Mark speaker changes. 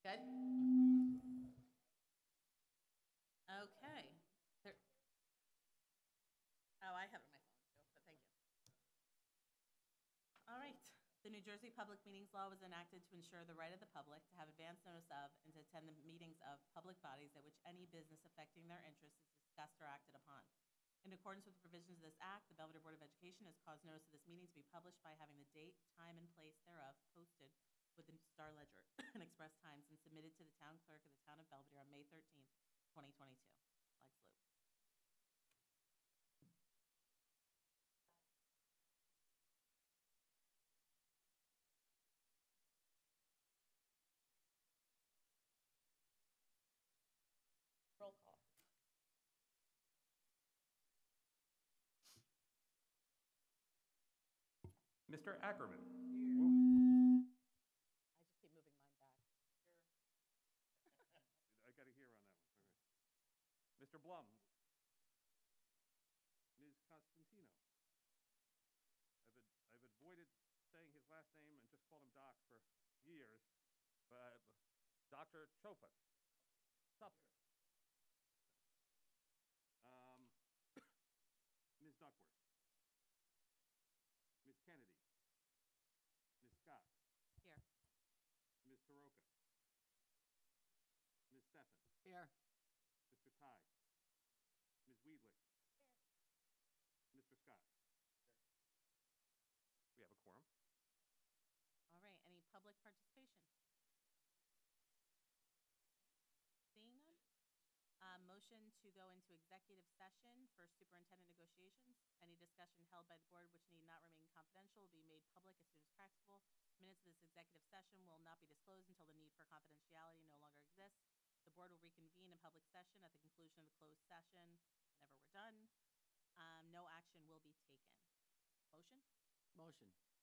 Speaker 1: Good? Okay. There, oh, I have it on my phone too, but thank you. All right. The New Jersey Public Meetings Law was enacted to ensure the right of the public to have advance notice of and to attend the meetings of public bodies at which any business affecting their interests is discussed or acted upon. In accordance with the provisions of this act, the Belvidere Board of Education has caused notice of this meeting to be published by having the date, time, and place thereof posted with the Star Ledger and express times and submitted to the town clerk of the town of Belvidere on May 13th, 2022. Flag salute. Roll call.
Speaker 2: Mr. Ackerman.
Speaker 1: I just keep moving mine back. Here.
Speaker 2: I got a here on that one. Okay. Mr. Blum. Ms. Constantino. I've avoided saying his last name and just called him Doc for years. But Dr. Chopin. Tupper. Ms. Duckworth. Ms. Kennedy. Ms. Scott.
Speaker 1: Here.
Speaker 2: Ms. Soroka. Ms. Stephan.
Speaker 1: Here.
Speaker 2: Mr. Ty. Ms. Weedley.
Speaker 1: Here.
Speaker 2: Mr. Scott. Here. We have a quorum.
Speaker 1: All right. Any public participation? Seeing none? Motion to go into executive session for superintendent negotiations. Any discussion held by the board which need not remain confidential will be made public as soon as practicable. Minutes of this executive session will not be disclosed until the need for confidentiality no longer exists. The board will reconvene in public session at the conclusion of the closed session whenever we're done. No action will be taken. Motion?
Speaker 3: Motion.